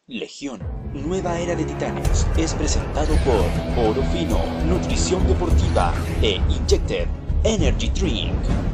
Legión, Nueva Era de Titanes es presentado por Oro Fino, Nutrición Deportiva e Injected Energy Drink.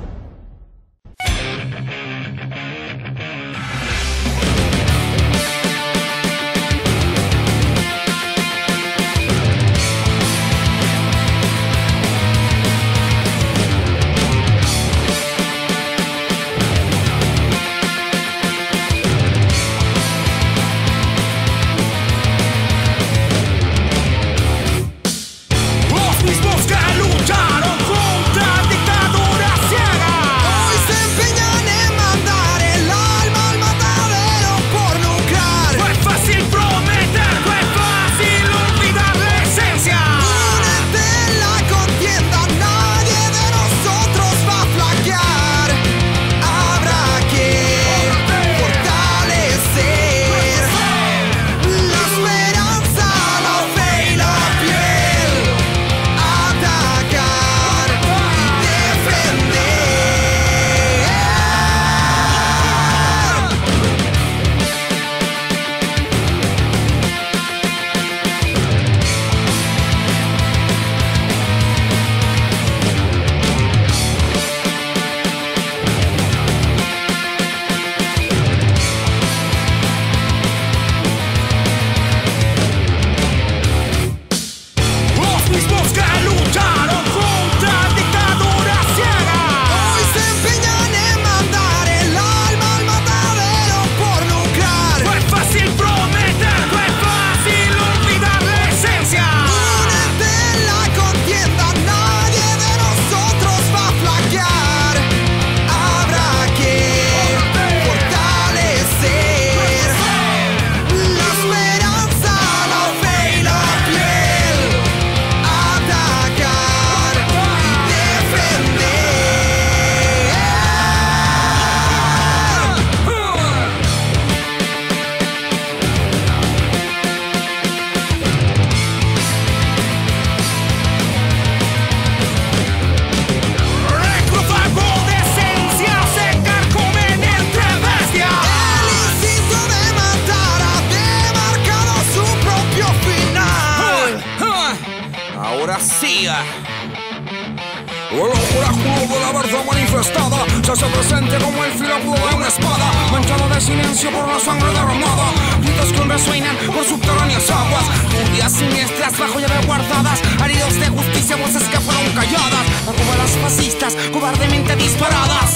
El oráculo de la verdad manifestada se hace presente como el filáculo de una espada, manchado de silencio por la sangre derramada. Gritos que resuenan por subterráneas aguas, turbias siniestras bajo llave guardadas, heridos de justicia, voces que fueron calladas, bajo balas fascistas cobardemente disparadas.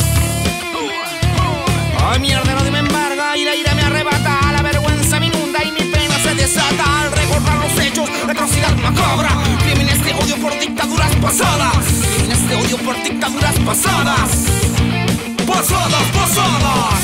Ay, mierda, nadie me embarga y la ira me arrebata, la vergüenza me inunda y mi pena se desata al recordar los hechos de atrocidad macabra, crímenes de odio por dictaduras pasadas, crímenes de odio por dictaduras pasadas, pasadas.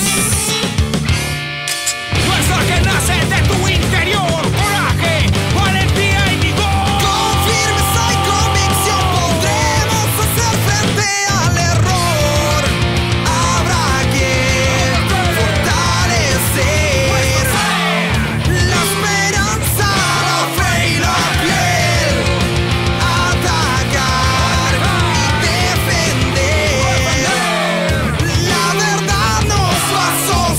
Fuerza que nace de tu interior, coraje, valentía y vigor. Con firmeza y convicción podremos hacer frente al error. Habrá que fortalecer la esperanza, la fe y la piel, atacar y defender. La verdad nos va a sostener.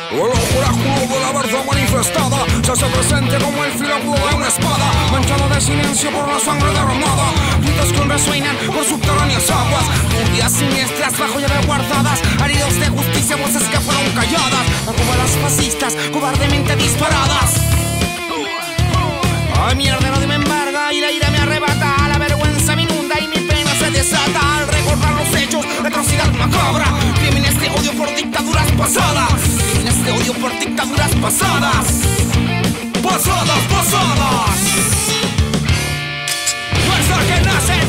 El oráculo de la verdad manifestada se hace presente como el filo agudo de una espada, manchado de silencio por la sangre derramada. Gritos que resuenan por subterráneas aguas, turbias siniestras bajo llave guardadas, heridos de justicia, voces que fueron calladas, como las fascistas cobardemente disparadas. Ay, mierda, no me embarga y la ira me arrebata, la vergüenza me inunda y mi pena se desata al recordar los hechos de atrocidad macabra, crímenes de odio por dictaduras pasadas, crímenes de odio por dictaduras pasadas, pasadas. Fuerza que nace